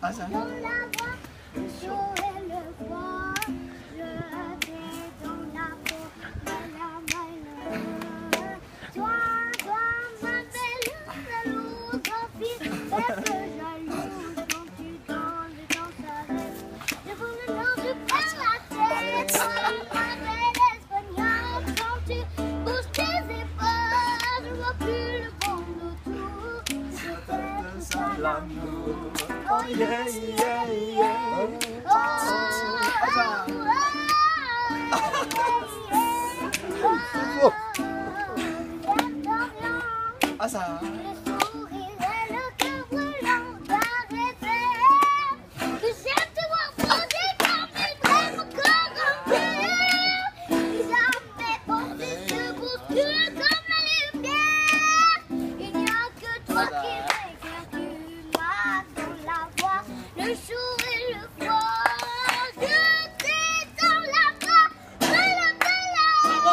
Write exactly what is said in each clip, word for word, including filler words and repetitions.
Ah, ça. Dans la voix, le chaud et le froid. Je vais dans la peau, maïla, maïla. Toi, toi, ma belle jalouse, fille, est-ce que jalouse quand tu danses dans sa rêve? Je vous le nom, je perds la tête. Toi, ma belle espagnole, quand tu bouges tes épaules, je vois plus le monde autour. Peut-être ça l'amour. Oh yeah, yeah, yeah. Oh, oh, oh, oh, Ah, ça. le sourire et le cœur brûlant d'arrêter. Que j'aime te voir poser comme une brève encore en cœur. Si jamais pensé se bouscule comme la lumière. Il n'y a que toi qui m'éclaire, tu m'as dans la voix. Le jour et le froid, je t'ai dans la voix. Bella, bella,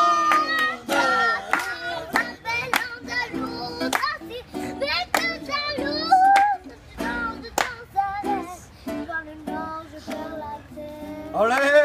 ma belle andalouse, assis, mais que jalouse. Tu danses dans sa laisse, dans le nord, je perds la tête. Olé!